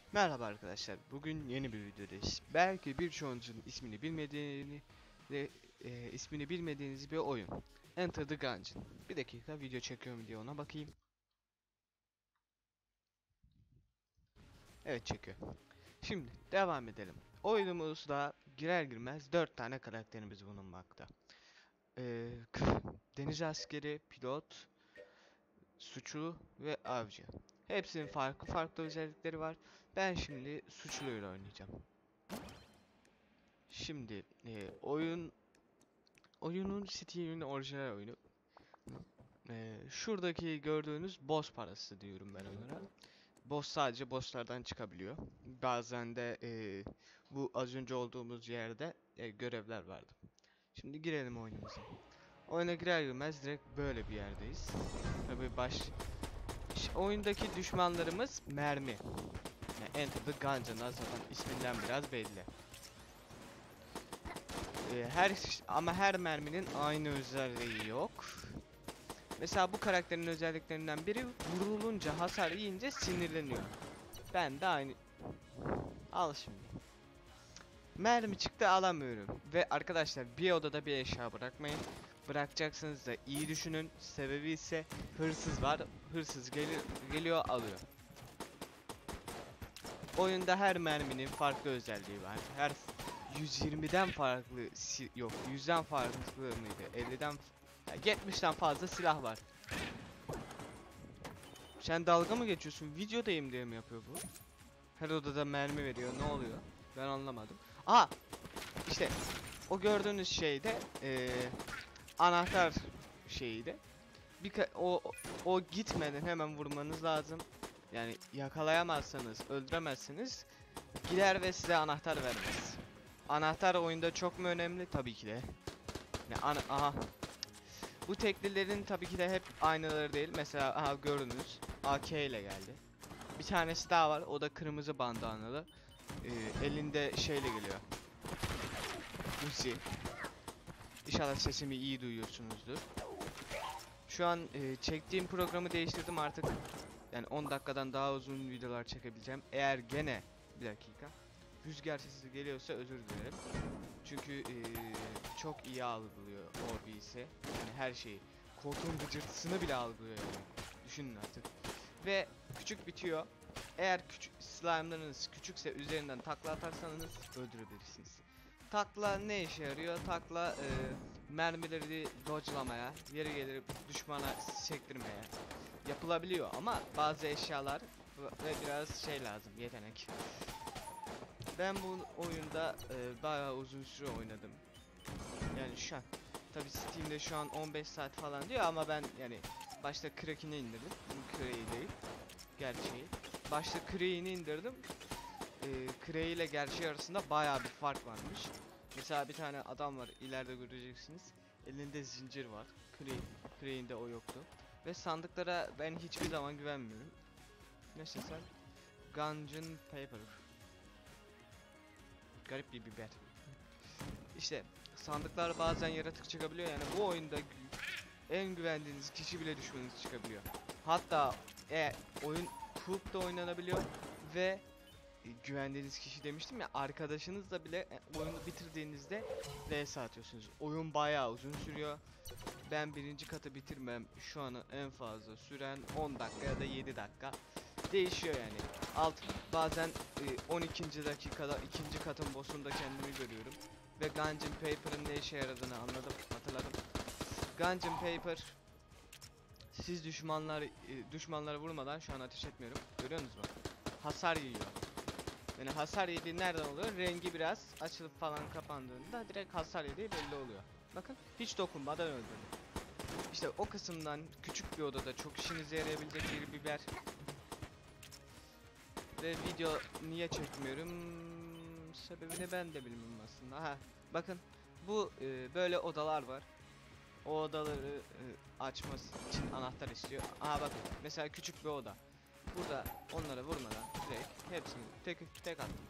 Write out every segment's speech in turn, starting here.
Merhaba arkadaşlar. Bugün yeni bir videodayız. Belki birçoğunuzun ismini bilmediğiniz bir oyun. Enter the Gungeon. Bir dakika video çekiyorum diye ona bakayım. Evet çekiyor. Şimdi devam edelim. Oyunumuzda girer girmez 4 tane karakterimiz bulunmakta. Ee, Deniz askeri, pilot, suçlu ve avcı. Hepsinin farklı farklı özellikleri var. Ben şimdi suçluyla oynayacağım. Şimdi oyunun Steam'in orijinal oyunu. Şuradaki gördüğünüz boss parası diyorum ben onlara. Boss sadece bosslardan çıkabiliyor. Bazen de bu az önce olduğumuz yerde görevler vardı. Şimdi girelim oyunumuza. Oyuna girer girmez direkt böyle bir yerdeyiz. Tabii oyundaki düşmanlarımız mermi. Yani Enter the Gungeon'dan zaten isminden biraz belli. Ama her merminin aynı özelliği yok. Mesela bu karakterin özelliklerinden biri vurulunca hasar yiyince sinirleniyor. Ben de aynı. Al şimdi. Mermi çıktı alamıyorum. Ve arkadaşlar bir odada bir eşya bırakmayın. Bırakacaksınız da iyi düşünün. Sebebi ise hırsız var. Hırsız geliyor alıyor. Oyunda her merminin farklı özelliği var. Her 120'den farklı yok 100'den farklı mıydı? 50'den 70'ten fazla silah var. Sen dalga mı geçiyorsun? Videodayım diye mi yapıyor bu? Her odada mermi veriyor. Ne oluyor? Ben anlamadım. Aha! İşte o gördüğünüz şeyde anahtar şeyiydi. O gitmeden hemen vurmanız lazım. Yani yakalayamazsanız, öldüremezsiniz. Gider ve size anahtar vermez. Anahtar oyunda çok mu önemli? Tabii ki de. Aha. Bu teklilerin tabii ki de hep aynıları değil. Mesela aha gördünüz. AK ile geldi. Bir tanesi daha var. O da kırmızı bandanalı. Elinde şeyle geliyor. Uzi. İnşallah sesimi iyi duyuyorsunuzdur. Şu an çektiğim programı değiştirdim artık. Yani 10 dakikadan daha uzun videolar çekebileceğim. Eğer gene bir dakika rüzgar sesi geliyorsa özür dilerim. Çünkü çok iyi algılıyor OBS. Yani her şeyi. Koltuğun gıcırtısını bile algılıyor yani. Düşünün artık. Ve küçük bitiyor. Eğer küçük slime'larınız küçükse üzerinden takla atarsanız öldürebilirsiniz. Takla ne işe yarıyor? Takla mermileri dodge'lamaya, yeri gelir düşmana sektirmeye yapılabiliyor ama bazı eşyalar ve biraz şey lazım, yetenek. Ben bu oyunda bayağı uzun süre oynadım. Yani şu an tabi Steam'de şu an 15 saat falan diyor ama ben yani başta Crack'ini indirdim. Crack'i değil, gerçeği. Başta Crack'ini indirdim. Crack ile gerçeği arasında bayağı bir fark varmış. Mesela bir tane adam var, ileride göreceksiniz. Elinde zincir var. Crack'in de o yoktu. Ve sandıklara ben hiçbir zaman güvenmiyorum. Neyse sen Gungeon Paper. Garip bir biber. İşte sandıklar bazen yaratık çıkabiliyor, yani bu oyunda en güvendiğiniz kişi bile düşmanınız çıkabiliyor. Hatta oyun coop'da oynanabiliyor ve güvendiğiniz kişi demiştim ya, arkadaşınızla bile oyunu bitirdiğinizde vs atıyorsunuz. Oyun bayağı uzun sürüyor. Ben birinci katı bitirmem şu an en fazla süren 10 dakika ya da 7 dakika. Değişiyor yani. Bazen 12. dakikada ikinci katın boss'unda kendimi görüyorum. Ve Gungeon Paper'ın ne işe yaradığını anladım, hatırladım. Gungeon Paper, siz düşmanlara vurmadan şu an ateş etmiyorum. Görüyorsunuz mu? Hasar yiyor. Yani hasar yediği nereden oluyor? Rengi biraz açılıp falan kapandığında direkt hasar yediği belli oluyor. Bakın hiç dokunmadan öldürdü. İşte o kısımdan küçük bir odada çok işinize yarayabilecek bir biber. Ve video niye çekmiyorum? Sebebini ben de bilmiyorum aslında. Aha, bakın bu böyle odalar var. O odaları açması için anahtar istiyor. Aha bakın mesela küçük bir oda. Burada onlara vurmadan direkt hepsini tek attım.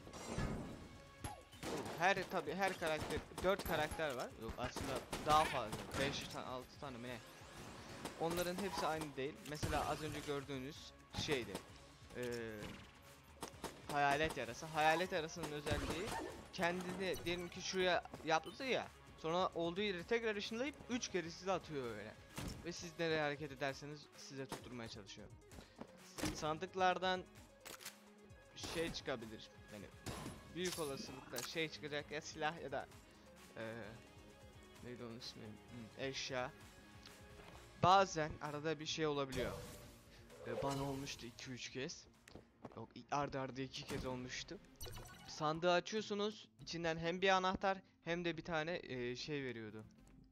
Tabi her karakter 4 karakter var. Yok aslında daha fazla. 5 tane 6 tane mi ne? Onların hepsi aynı değil. Mesela az önce gördüğünüz şeydi. Hayalet yarası. Hayalet yarasının özelliği kendini diyelim ki şuraya yaptı ya. Sonra olduğu yeri tekrar ışınlayıp 3 kere size atıyor öyle. Ve siz nereye hareket ederseniz size tutturmaya çalışıyor. Sandıklardan şey çıkabilir. Yani büyük olasılıkla şey çıkacak ya silah ya da neydi onun ismi? Eşya. Bazen arada bir şey olabiliyor. Bana olmuştu 2-3 kez. Yok, arda arda 2 kez olmuştu. Sandığı açıyorsunuz, içinden hem bir anahtar hem de bir tane şey veriyordu.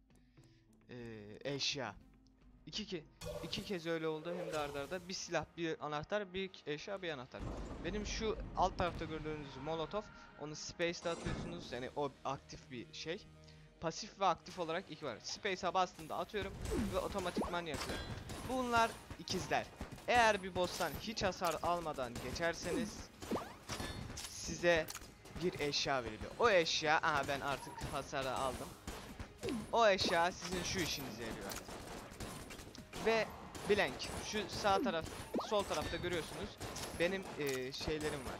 Eşya. İki kez öyle oldu, hem de arda arda bir silah, bir anahtar, bir eşya, bir anahtar. Benim şu alt tarafta gördüğünüz molotof, onu space'de atıyorsunuz, yani o aktif bir şey. Pasif ve aktif olarak iki var. Space'a bastığımda atıyorum ve otomatikman yakıyor. Bunlar ikizler. Eğer bir boss'tan hiç hasar almadan geçerseniz size bir eşya veriliyor. O eşya, aha ben artık hasarı aldım. O eşya sizin şu işinize yarıyor. Ve blank. Şu sağ taraf, sol tarafta görüyorsunuz. Benim şeylerim var.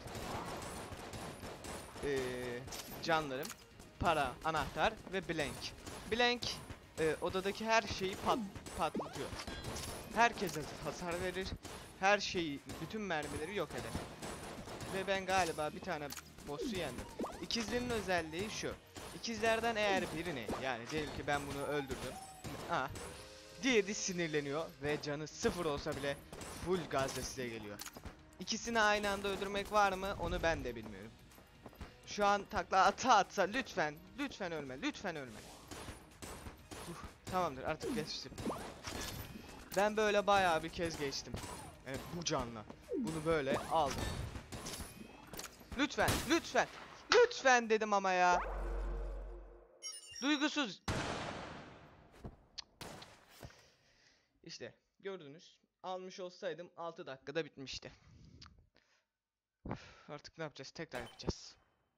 Canlarım, para, anahtar ve blank. Blank odadaki her şeyi patlatıyor. Herkese hasar verir. Her şeyi, bütün mermileri yok eder. Ve ben galiba bir tane boss'u yendim. İkizlerin özelliği şu. İkizlerden eğer birini, yani diyelim ki ben bunu öldürdüm. Ha. Diğeri sinirleniyor ve canı 0 olsa bile full gazla size geliyor. İkisini aynı anda öldürmek var mı? Onu ben de bilmiyorum. Şu an takla atsa lütfen, lütfen ölme, lütfen ölme. Tamamdır, artık geçtim. Ben böyle bayağı bir kez geçtim. Yani bu canla. Bunu böyle aldım. Lütfen, lütfen, lütfen dedim ama ya. Duygusuz. İşte gördünüz. Almış olsaydım 6 dakikada bitmişti. Artık ne yapacağız? Tekrar yapacağız.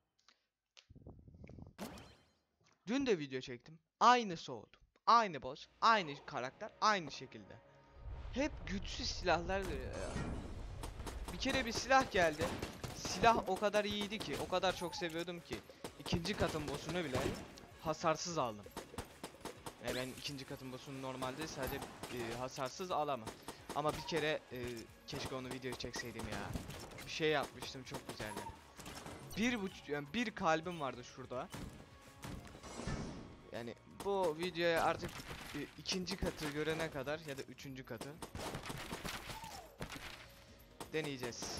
Dün de video çektim. Aynısı oldu. Aynı boss, aynı karakter, aynı şekilde. Hep güçsüz silahlar veriyor ya. Bir kere bir silah geldi. Silah o kadar iyiydi ki, o kadar çok seviyordum ki ikinci katın boss'unu bile hasarsız aldım. Yani ben ikinci katın boss'unu normalde sadece hasarsız alamam. Ama bir kere keşke onu video çekseydim ya. Bir şey yapmıştım, çok güzeldi. Yani bir kalbim vardı şurada. Yani bu videoya artık ikinci katı görene kadar ya da üçüncü katı deneyeceğiz.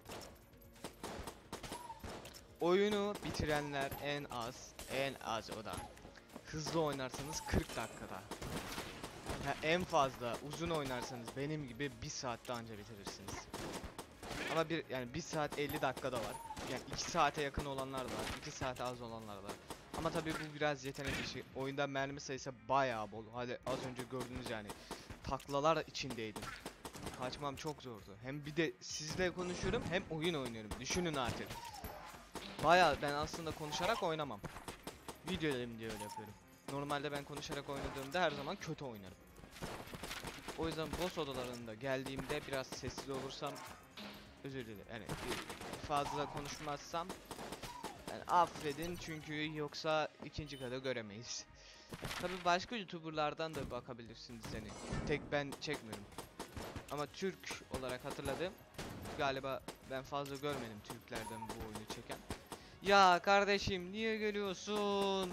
Oyunu bitirenler en az o da hızlı oynarsanız 40 dakikada. Ha, en fazla uzun oynarsanız benim gibi 1 saatte anca bitirirsiniz. Ama yani 1 saat 50 dakikada var. Yani 2 saate yakın olanlar da var. 2 saate az olanlar da var. Ama tabii bu biraz yetenek işi. Oyunda mermi sayısı bayağı bol. Hadi az önce gördünüz yani. Taklalar içindeydim. Kaçmam çok zordu. Hem bir de sizle konuşuyorum hem oyun oynuyorum. Düşünün artık. Bayağı ben aslında konuşarak oynamam. Videolarım diye öyle yapıyorum. Normalde ben konuşarak oynadığımda her zaman kötü oynarım. O yüzden boss odalarında geldiğimde biraz sessiz olursam özür dilerim. Yani fazla konuşmazsam yani affedin, çünkü yoksa ikinci kadar göremeyiz. Tabii başka YouTuber'lardan da bakabilirsiniz, yani tek ben çekmiyorum. Ama Türk olarak hatırladım. Galiba ben fazla görmedim Türklerden bu oyunu çeken. Ya kardeşim niye geliyorsun?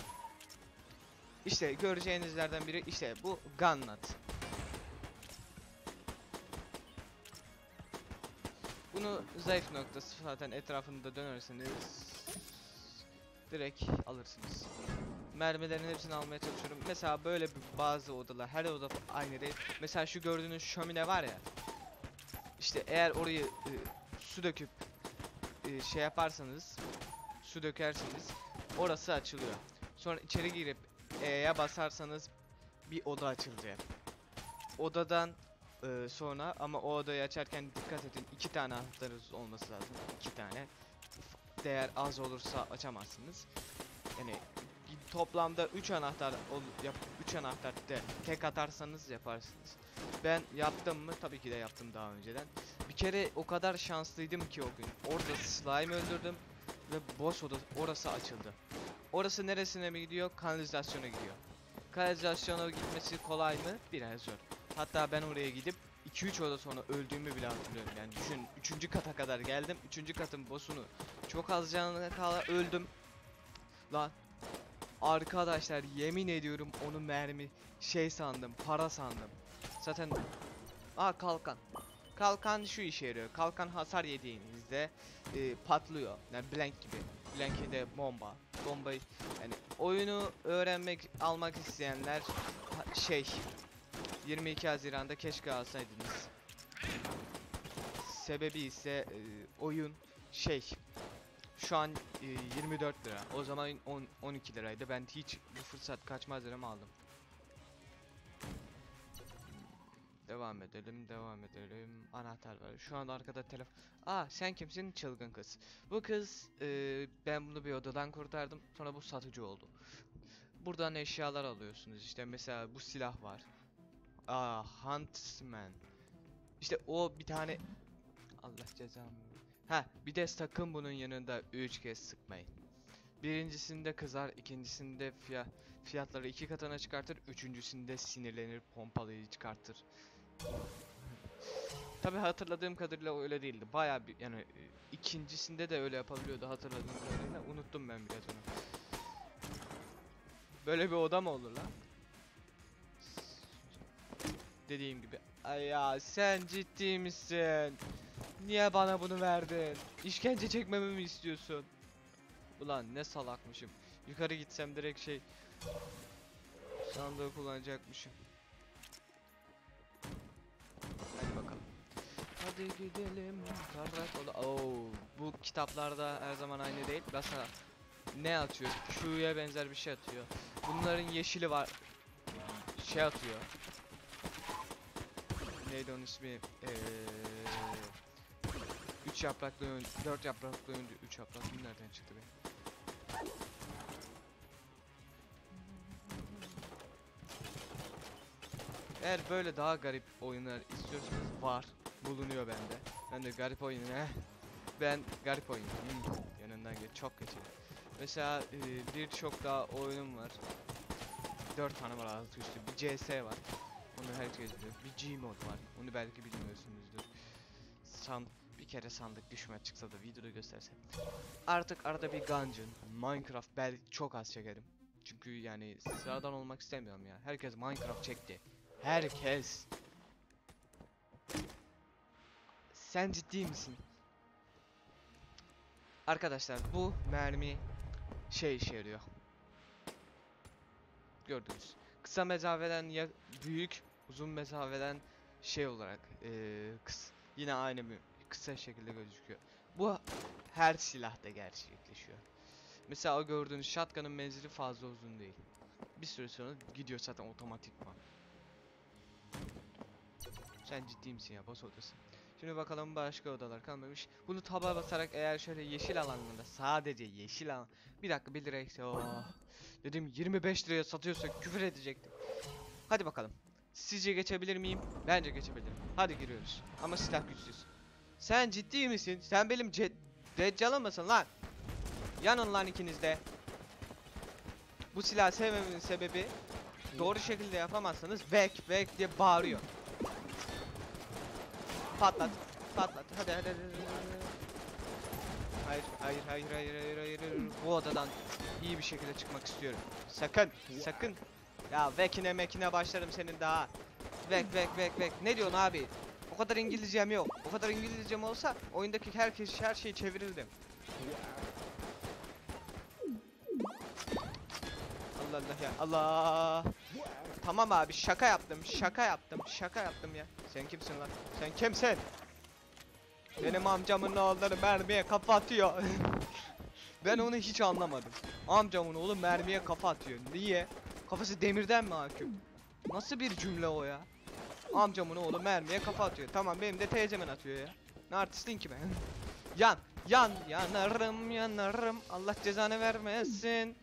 İşte göreceğinizlerden biri işte bu Gunnut. Bunu zayıf noktası, zaten etrafında dönerseniz direkt alırsınız. Mermilerin hepsini almaya çalışıyorum. Mesela böyle bazı odalar, her oda aynı değil. Mesela şu gördüğünüz şömine var ya. İşte eğer orayı su döküp şey yaparsanız, su dökerseniz orası açılıyor. Sonra içeri girip E'ye basarsanız bir oda açılacak. Odadan sonra, ama o odayı açarken dikkat edin, 2 tane anahtarınız olması lazım. 2 tane. Değer az olursa açamazsınız. Yani toplamda 3 anahtar 3 anahtar de tek atarsanız yaparsınız. Ben yaptım mı? Tabii ki de yaptım daha önceden. Bir kere o kadar şanslıydım ki o gün. Orada slime öldürdüm ve boss orası açıldı. Orası neresine mi gidiyor? Kanalizasyona gidiyor. Kanalizasyona gitmesi kolay mı? Biraz zor. Hatta ben oraya gidip 2-3 oda sonra öldüğümü bile hatırlıyorum. Yani düşün, 3. kata kadar geldim. 3. katın boss'unu çok az canına kala öldüm. Lan arkadaşlar, yemin ediyorum onu mermi sandım, para sandım. Zaten kalkan. Kalkan şu işe yarıyor. Kalkan hasar yediğinizde patlıyor. Yani Blank gibi. Blank'e de bomba. Bombayı yani oyunu almak isteyenler 22 Haziran'da keşke alsaydınız. Sebebi ise oyun şu an 24 lira. O zaman 12 liraydı. Ben hiç bu fırsat kaçmaz dedim, aldım. Devam edelim. Anahtar var. Şu an arkada telefon. Sen kimsin? Çılgın kız. Bu kız ben bunu bir odadan kurtardım. Sonra bu satıcı oldu. Buradan eşyalar alıyorsunuz. İşte mesela bu silah var. Huntsman. İşte o bir tane, Allah cezamı. Bir de sakın bunun yanında 3 kez sıkmayın. Birincisinde kızar, ikincisinde fiyatları 2 katına çıkartır, üçüncüsünde sinirlenir, pompalıyı çıkartır. Tabi hatırladığım kadarıyla öyle değildi. Bayağı bir yani ikincisinde de öyle yapabiliyordu hatırladığım kadarıyla. Unuttum ben biraz onu. Böyle bir oda mı olur lan? Dediğim gibi. Ay ya, sen ciddi misin? Niye bana bunu verdin? İşkence çekmemi mi istiyorsun? Ulan ne salakmışım. Yukarı gitsem direkt sandığı kullanacakmışım. Hadi bakalım. Hadi gidelim karakola. Bu kitaplarda her zaman aynı değil. Mesela ne atıyor? Q'ya benzer bir şey atıyor. Bunların yeşili var. Atıyor. Neydi onun ismi? 3 yapraklı oyun, 4 yapraklı oyun, 3 yapraklı oyun nereden çıktı be? Eğer böyle daha garip oyunlar istiyorsanız bulunuyor bende. Ben de garip oyun Ben garip oyun. Yanından çok kötü. Mesela birçok daha oyunum var. 4 tane var altı üstü. Bir CS var. Onu herkes biliyor. Bir Gmod var. Onu belki bilmiyorsunuzdur. Bir kere sandık düşme çıksa da videoda göstersem. Artık arada bir Gungeon, Minecraft belki çok az çekerim. Çünkü yani sıradan olmak istemiyorum ya. Herkes Minecraft çekti. Herkes. Sen ciddi misin? Arkadaşlar bu mermi işe yarıyor. Gördünüz. Kısa mesafeden ya büyük, uzun mesafeden olarak yine aynı kısa şekilde gözüküyor. Bu her silahta gerçekleşiyor. Mesela o gördüğünüz shotgun'ın menzili fazla uzun değil. Bir süre sonra gidiyor zaten otomatikman. Sen ciddi misin ya, boss odası? Şimdi bakalım, başka odalar kalmamış. Bunu taba basarak eğer şöyle yeşil alanında, sadece yeşil alan. Bir dakika, 1 liraya dedim 25 liraya satıyorsa küfür edecektim. Hadi bakalım. Sizce geçebilir miyim? Bence geçebilirim. Hadi giriyoruz. Ama silah güçsüz. Sen ciddi misin? Sen benim deccalım mısın lan? Yanın lan ikiniz de. Bu silahı sevmemenin sebebi, doğru şekilde yapamazsanız vek diye bağırıyor. Patlat. Hadi. Hayır. Bu odadan iyi bir şekilde çıkmak istiyorum. Sakın. Ya mekine başlarım senin daha. Vek. Ne diyorsun abi? O kadar İngilizcem yok. O kadar İngilizcem olsa oyundaki her şeyi çevirirdim. Allah ya. Allah. Tamam abi, şaka yaptım ya. Sen kimsin lan? Sen kimsin? Benim amcamın oğulları mermiye kafa atıyor. Ben onu hiç anlamadım. Amcamın oğlu mermiye kafa atıyor. Niye? Kafası demirden mi hakim? Nasıl bir cümle o ya? Amcamın oğlu mermiye kafa atıyor. Tamam, benim de teyzemin atıyor ya. Ne artistin ki ben? Yanarım. Allah cezanı vermesin.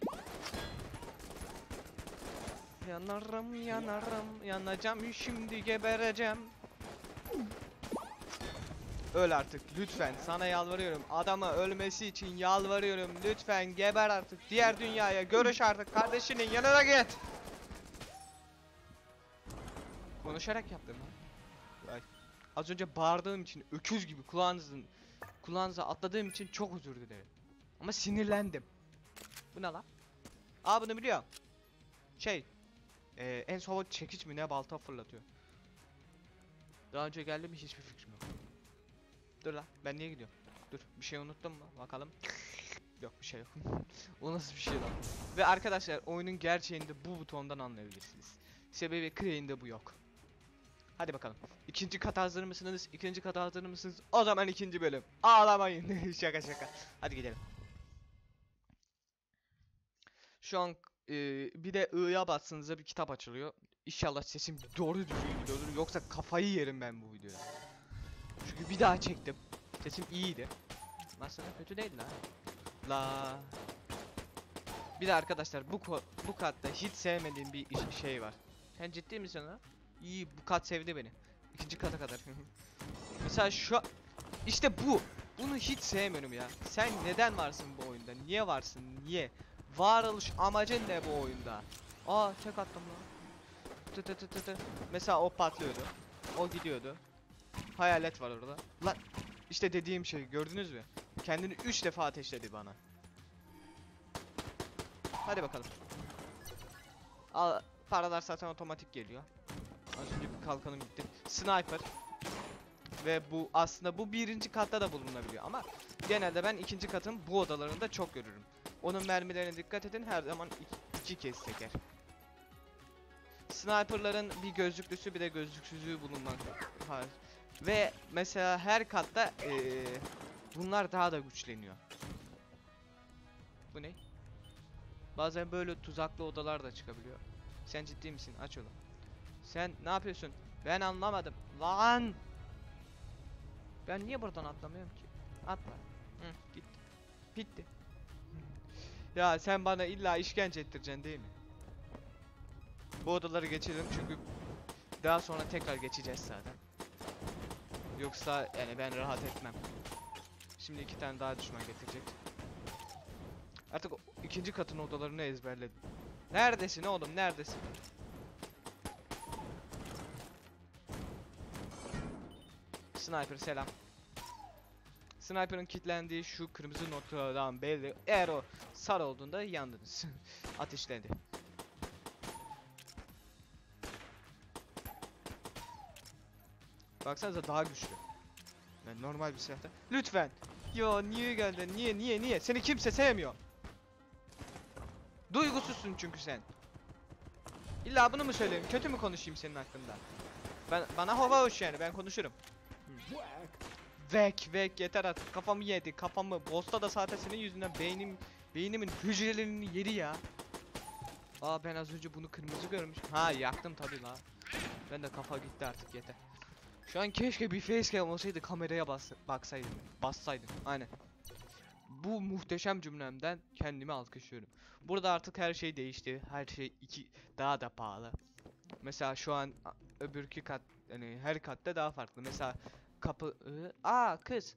Yanarım. Yanacağım şimdi, gebereceğim. öl artık lütfen, sana yalvarıyorum. Adamı ölmesi için yalvarıyorum. Lütfen geber artık. Diğer dünyaya görüş artık. Kardeşinin yanına git. Konuşarak yaptım lan. Ay. Az önce bağırdığım için öküz gibi kulağınıza atladığım için çok özür dilerim. Ama sinirlendim. Bu ne lan? Aa, bunu biliyorum. Şey, en son çekiç mi ne balta fırlatıyor. Daha önce geldi mi hiçbir fikrim yok. Dur lan, ben niye gidiyorum? Dur, bir şey unuttum mu? Bakalım. Yok, bir şey yok. O nasıl bir şey lan? Ve arkadaşlar, oyunun gerçeğinde bu butondan anlayabilirsiniz. Sebebi Crane'de bu yok. Hadi bakalım. İkinci kata hazır mısınız? İkinci kata hazır mısınız? O zaman ikinci bölüm. Ağlamayın. Şaka şaka. Hadi gidelim. Şu an bir de I'ya bastığınızda bir kitap açılıyor. İnşallah sesim doğru düzgün gidiyordur. Yoksa kafayı yerim ben bu videoda. Çünkü bir daha çektim. Sesim iyiydi. Aslında kötü değil la. La. Bir de arkadaşlar bu katta hiç sevmediğim bir şey var. Sen ciddi misin ha? İyi, bu kat sevdi beni. İkinci kata kadar. Mesela şu işte bu. Bunu hiç sevmiyorum ya. Sen neden varsın bu oyunda? Niye varsın? Niye? Varoluş amacın ne bu oyunda? Aa, tek attım lan. Tı tı tı tı tı. Mesela o patlıyordu. O gidiyordu. Hayalet var orada. Lan işte dediğim şey, gördünüz mü? Kendini 3 defa ateşledi bana. Hadi bakalım. Al, paralar zaten otomatik geliyor. Az önce bir kalkanım gitti. Sniper. Ve bu aslında bu birinci katta da bulunabiliyor ama genelde ben ikinci katın bu odalarında çok görürüm. Onun mermilerine dikkat edin, her zaman iki kez seker. Sniperların bir gözlüklüsü bir de gözlüksüzü bulunmakta. Ve mesela her katta bunlar daha da güçleniyor. Bu ne? Bazen böyle tuzaklı odalar da çıkabiliyor. Sen ciddi misin? Aç onu. Sen ne yapıyorsun? Ben anlamadım. Lan! Ben niye buradan atlamıyorum ki? Atla. Hı, gitti. Bitti. Ya sen bana illa işkence ettireceksin değil mi? Bu odaları geçelim çünkü daha sonra tekrar geçeceğiz zaten. Yoksa yani ben rahat etmem. Şimdi 2 tane daha düşman getirecek. Artık ikinci katın odalarını ezberledim. Neredesin oğlum, neredesin? Sniper selam. Sniper'ın kilitlendiği şu kırmızı noktadan belli. Eğer o sarı olduğunda yandınız. Ateşlendi. Baksanıza daha güçlü. Yani normal bir silahta. Lütfen. Ya niye geldin? Niye? Seni kimse sevmiyor. Duygusuzsun çünkü sen. İlla bunu mu söyleyeyim? Kötü mü konuşayım senin hakkında? Bana hava hoş yani, ben konuşurum. Vek yeter artık, kafamı yedi, kafamı. Boss'ta da zaten senin yüzünden beynimin hücrelerini yedi ya. Aa, ben az önce bunu kırmızı görmüş. Ha, yaktım tabii la. Ben de kafa gitti artık, yeter. Şu an keşke bir facecam olsaydı, kameraya bassaydım. Aynen. Bu muhteşem cümlemden kendimi alkışlıyorum. Burada artık her şey değişti. Her şey daha da pahalı. Mesela şu an öbürkü kat, yani her katta daha farklı. Mesela kapı kız.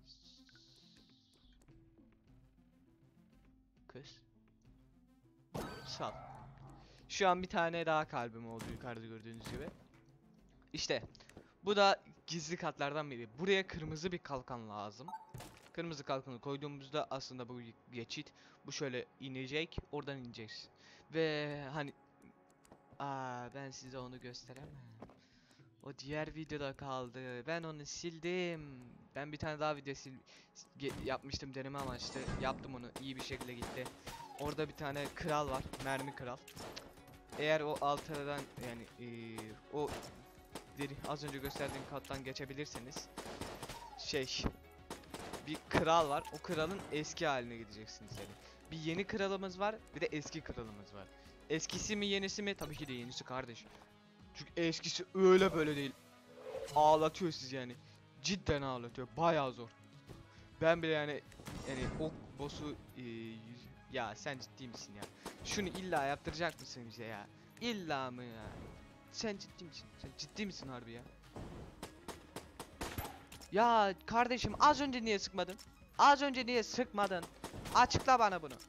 Kız. Sal. Şu an bir tane daha kalbim oldu yukarıda gördüğünüz gibi. İşte bu da gizli katlardan biri. Buraya kırmızı bir kalkan lazım. Kırmızı kalkanı koyduğumuzda aslında bu geçit, bu şöyle inecek, oradan ineceksin. Ve hani ben size onu gösteremem. O diğer videoda kaldı. Ben onu sildim. Ben bir tane daha video yapmıştım deneme amaçlı. Yaptım onu, iyi bir şekilde gitti. Orada bir tane kral var, mermi kral. Eğer o altadan yani o az önce gösterdiğim kattan geçebilirseniz bir kral var. O kralın eski haline gideceksiniz yani. Bir yeni kralımız var, bir de eski kralımız var. Eskisi mi yenisi mi? Tabii ki de yenisi kardeş. Çünkü eskisi öyle böyle değil. Ağlatıyor sizi yani. Cidden ağlatıyor. Bayağı zor. Ben bile yani o boss'u ya sen ciddi misin ya? Şunu illa yaptıracak mısın bize ya? İlla mı ya? Sen ciddi misin? Sen ciddi misin harbi ya? Ya kardeşim az önce niye sıkmadın? Az önce niye sıkmadın? Açıkla bana bunu.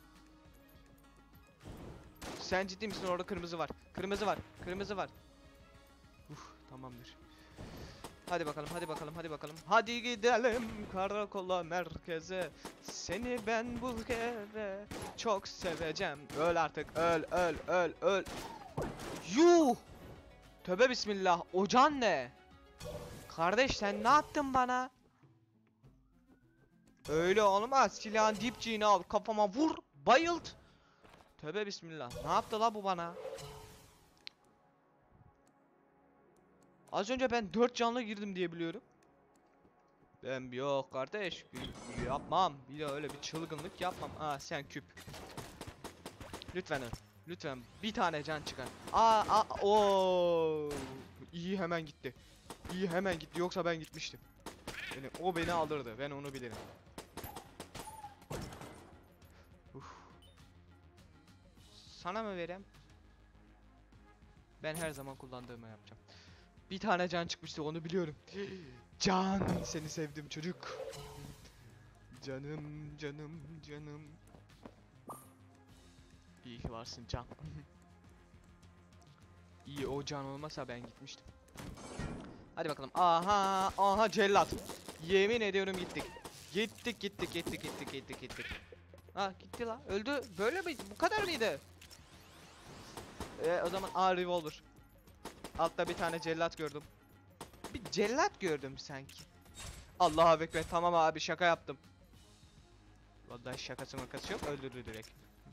Sen ciddi misin? Orada kırmızı var. Kırmızı var. Kırmızı var. Tamamdır. Hadi bakalım, hadi bakalım, hadi bakalım. Hadi gidelim karakola merkeze. Seni ben bu kere çok seveceğim. Öl artık, öl, öl, öl, öl. Yuh! Tövbe bismillah. Ocan ne? Kardeş sen ne yaptın bana? Öyle olmaz. Silahın dipçiğini al, kafama vur, bayılt. Tövbe bismillah. Ne yaptı la bu bana? Az önce ben 4 canlı girdim diye biliyorum. Ben yok kardeş, yapmam. Bir de öyle bir çılgınlık yapmam. Sen küp. Lütfen lütfen bir tane can çıkar. O iyi hemen gitti. İyi hemen gitti, yoksa ben gitmiştim. Yani o beni alırdı, ben onu bilirim. Sana mı vereyim? Ben her zaman kullandığımı yapacağım. Bir tane can çıkmıştı, onu biliyorum. Can, seni sevdim çocuk. Canım, canım, canım. İyi ki varsın can. İyi, o can olmasa ben gitmiştim. Hadi bakalım. Aha cellat. Yemin ediyorum gittik. Gittik. Gitti la. Öldü. Böyle mi? Bu kadar mıydı? O zaman revolver. Altta bir tane cellat gördüm. Bir cellat gördüm sanki. Allahu ekber. Tamam abi, şaka yaptım. Vallahi şakası makası yok. Öldürdü direkt.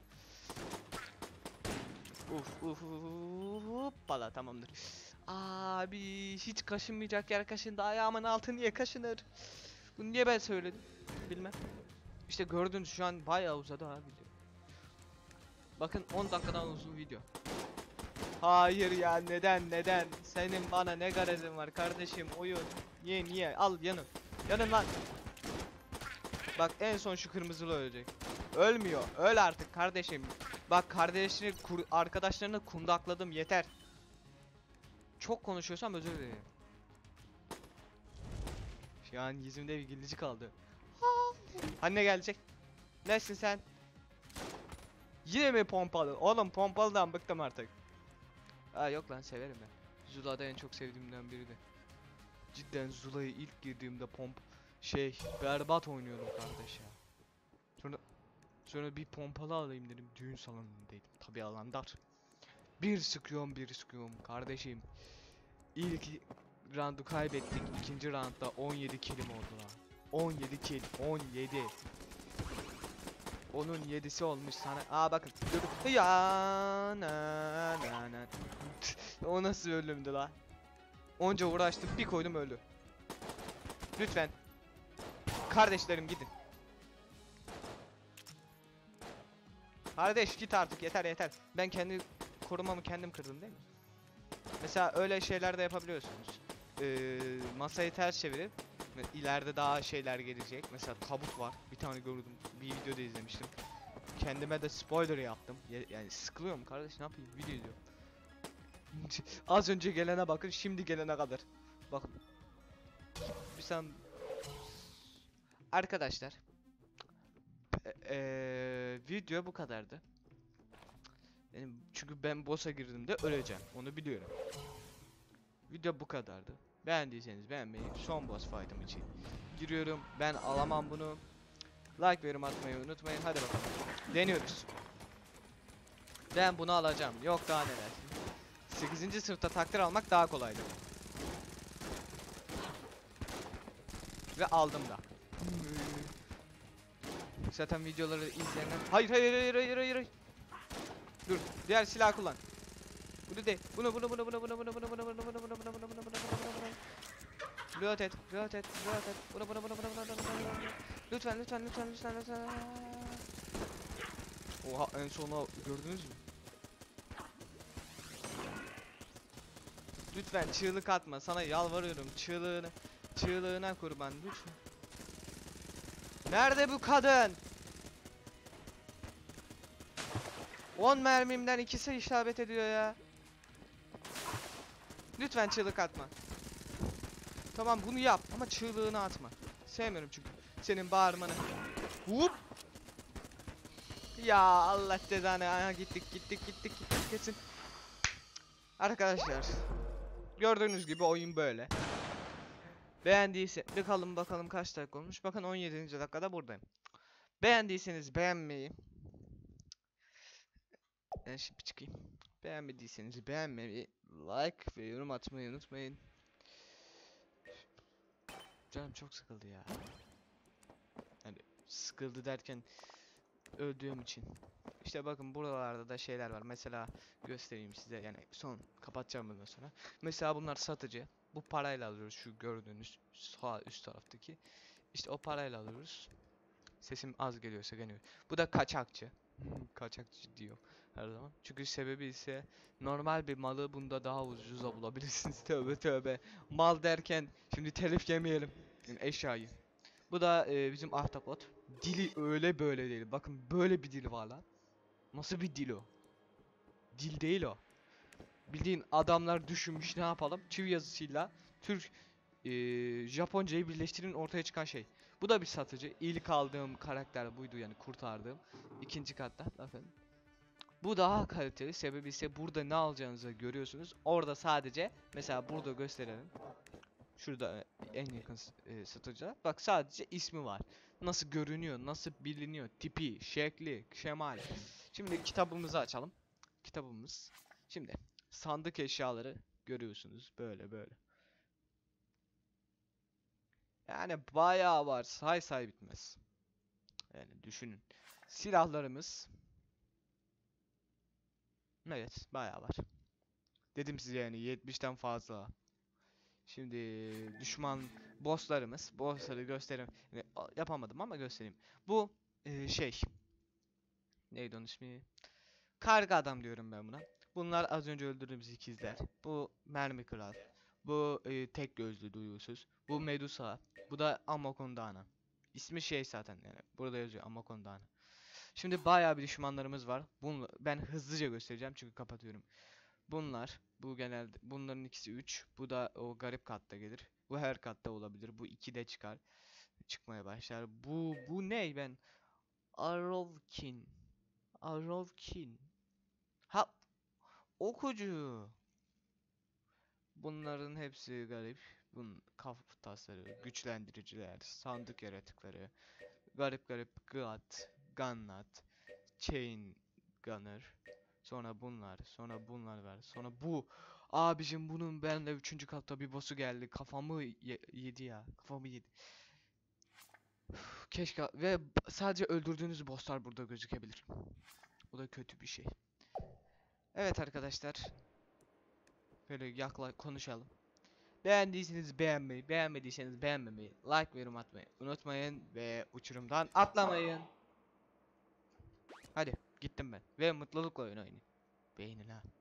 Hoppala, tamamdır. Abi hiç kaşınmayacak yer kaşındı. Ayağımın altı niye kaşınır? Bunu niye ben söyledim? Bilmem. İşte gördünüz, şu an bayağı uzadı ha video. Bakın 10 dakikadan uzun video. Hayır ya, neden? Senin bana ne garezin var kardeşim, oyun. Niye? Al yanın. Yanın lan. Bak en son şu kırmızılı ölecek. Ölmüyor. Öl artık kardeşim. Bak kardeşini, arkadaşlarını kundakladım, yeter. Çok konuşuyorsam özür dilerim. Şu an yüzümde bir gülücük kaldı. Anne gelecek. Nesin sen? Yine mi pompalı? Oğlum pompalıdan bıktım artık. Yok lan, severim ben. Zula'da en çok sevdiğimden biri de. Cidden Zula'yı ilk girdiğimde berbat oynuyordum kardeş ya. Sonra bir pompalı alayım dedim, düğün salonundaydım. Tabi alan dar. Bir sıkıyorum kardeşim. İlk roundu kaybettik. İkinci roundda 17 killim oldu lan. 17 kill. 17. Onun 7'si olmuş sana. Bakın. Dur. Ya na. O nasıl ölümdü la? Onca uğraştım, bir koydum öldü. Lütfen. Kardeşlerim gidin. Kardeş git artık, yeter. Ben kendi korumamı kendim kırdım değil mi? Mesela öyle şeyler de yapabiliyorsunuz. Masayı ters çevirip ileride daha şeyler gelecek. Mesela tabut var. Bir tane gördüm. Bir videoda izlemiştim. Kendime de spoiler yaptım. Yani sıkılıyorum kardeş, ne yapayım? Video izliyorum. Az önce gelene bakın, şimdi gelene kadar. Bakın. Arkadaşlar. Video bu kadardı. Çünkü ben boss'a girdiğimde öleceğim. Onu biliyorum. Video bu kadardı. Beğendiyseniz beğenmeyi, son boss fight'ım için giriyorum. Ben alamam bunu. Like ve yorum atmayı unutmayın. Hadi bakalım. Deniyoruz. Ben bunu alacağım. Yok daha neler. 8. sınıfta takdir almak daha kolaydı. Ve aldım da. Zaten videoları izleyenler... Hayır. Dur. Diğer silah kullan. Bunu de. Bunu. Reload et. Bunu. Lütfen. Oha, en sona gördünüz mü? Lütfen çığlık atma. Sana yalvarıyorum. Çığlığına kurban lütfen. Nerede bu kadın? 10 mermimden ikisi isabet ediyor ya. Lütfen çığlık atma. Tamam bunu yap ama çığlığını atma. Sevmiyorum çünkü senin bağırmanı. Hop. Ya Allah cezanı. Aha, gittik kesin. Arkadaşlar gördüğünüz gibi oyun böyle. Beğendiyse bakalım kaç dakika olmuş. Bakın 17. dakikada buradayım. Beğendiyseniz beğenmeyi. Ben şimdi çıkayım. Beğenmediyseniz beğenmeyi, like ve yorum atmayı unutmayın. Canım çok sıkıldı ya. Yani sıkıldı derken öldüğüm için. İşte bakın buralarda da şeyler var. Mesela göstereyim size. Yani son kapatacağım bundan sonra. Mesela bunlar satıcı. Bu parayla alıyoruz şu gördüğünüz sağ üst taraftaki. İşte o parayla alıyoruz. Sesim az geliyorsa geliyor. Bu da kaçakçı. Kaçakçı diyor her zaman. Çünkü sebebi ise normal bir malı bunda daha ucuza bulabilirsiniz. Tövbe tövbe. Mal derken şimdi telif yemeyelim. Yani eşyayı. Bu da bizim ahtapot. Dili öyle böyle değil. Bakın böyle bir dil var lan. Nasıl bir dil o? Dil değil o. Bildiğin adamlar düşünmüş ne yapalım? Çivi yazısıyla Türk Japoncayı birleştirin ortaya çıkan şey. Bu da bir satıcı. İlk aldığım karakter buydu yani kurtardığım. İkinci katta efendim. Bu daha kaliteli. Sebebi ise burada ne alacağınızı görüyorsunuz. Orada sadece mesela burada gösterelim. Şurada en yakın satıcılar. Bak sadece ismi var. Nasıl görünüyor, nasıl biliniyor, tipi, şekli, şemali. Şimdi kitabımızı açalım. Kitabımız. Şimdi sandık eşyaları görüyorsunuz böyle böyle. Yani bayağı var. Say bitmez. Yani düşünün. Silahlarımız. Evet bayağı var. Dedim size yani 70'ten fazla. Şimdi düşman bosslarımız. Bossları göstereyim. Yani, yapamadım ama göstereyim. Bu şey. Neydi onun ismi? Karga adam diyorum ben buna. Bunlar az önce öldürdüğümüz ikizler. Bu mermi kral. Bu tek gözlü duyusuz. Bu Medusa. Bu da Amokondana. İsmi şey zaten yani. Burada yazıyor Amokondana. Şimdi bayağı bir düşmanlarımız var. Bunu ben hızlıca göstereceğim çünkü kapatıyorum. Bunlar, bu genelde bunların ikisi 3. Bu da o garip katta gelir. Bu her katta olabilir. Bu 2'de çıkar. Çıkmaya başlar. Bu ne ben? Arovkin. Arovkin. Ha, okucu. Bunların hepsi garip. Bunun kafatasları, güçlendiriciler, sandık yaratıkları, garip garip Gunnut, Chain Gunner. Sonra bunlar var. Sonra bu. Abicim bunun benimle 3. katta bir boss'u geldi. Kafamı yedi ya. Kafamı yedi. Keşke ve sadece öldürdüğünüz bosslar burada gözükebilir. Bu da kötü bir şey. Evet arkadaşlar. Böyle konuşalım. Beğendiyseniz beğenmeyi, beğenmediyseniz beğenmemeyi, like ve yorum atmayı unutmayın ve uçurumdan atlamayın. Hadi gittim ben ve mutlulukla oyun oynayın. Beğenin ha.